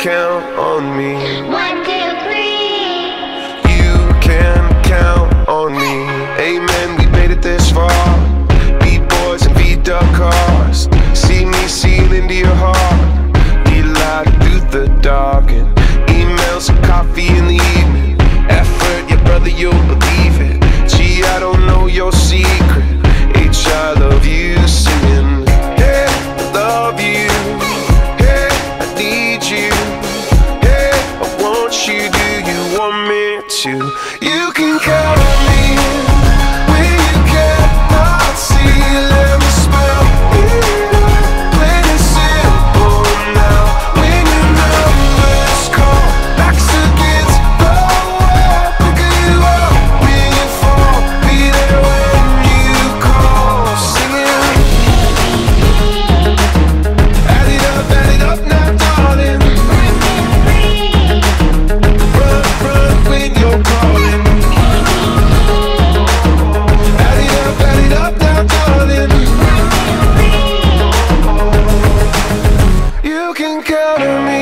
count on me. 1, 2, 3. You can count on me. Amen, we made it this far. Beat boys and V-Dub cars. See me seal into your heart. We light through the dark and emails and coffee in the evening. Effort, yeah brother, you'll believe it. Gee, I don't know your secret. H, I love you, singing. Hey, I love you. Hey, I need you. Hey, I want you. Do you want me to? You can count on me when you cannot see. Let me spell it out, plain and simple now. When your numbers call, backs against the wall, pick you up when you fall. Be there when you call, singing. Add it up now, darling. Run, run when you're calling. Add it up now, darling. You can count on me.